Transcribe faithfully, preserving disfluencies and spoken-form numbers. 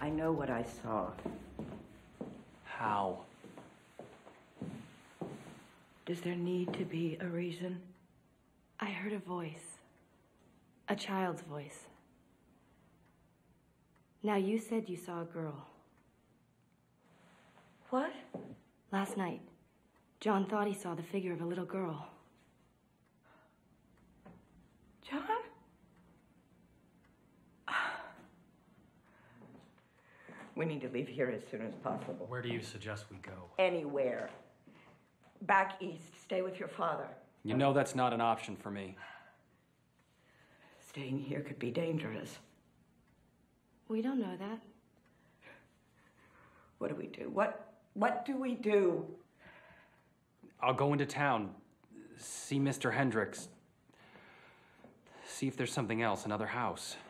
I know what I saw. How? Does there need to be a reason? I heard a voice. A child's voice. Now, you said you saw a girl. What? Last night, John thought he saw the figure of a little girl. John? We need to leave here as soon as possible. Where do you suggest we go? Anywhere. Back east. Stay with your father. You know that's not an option for me. Staying here could be dangerous. We don't know that. What do we do? What, what do we do? I'll go into town, see Mister Hendricks, see if there's something else, another house.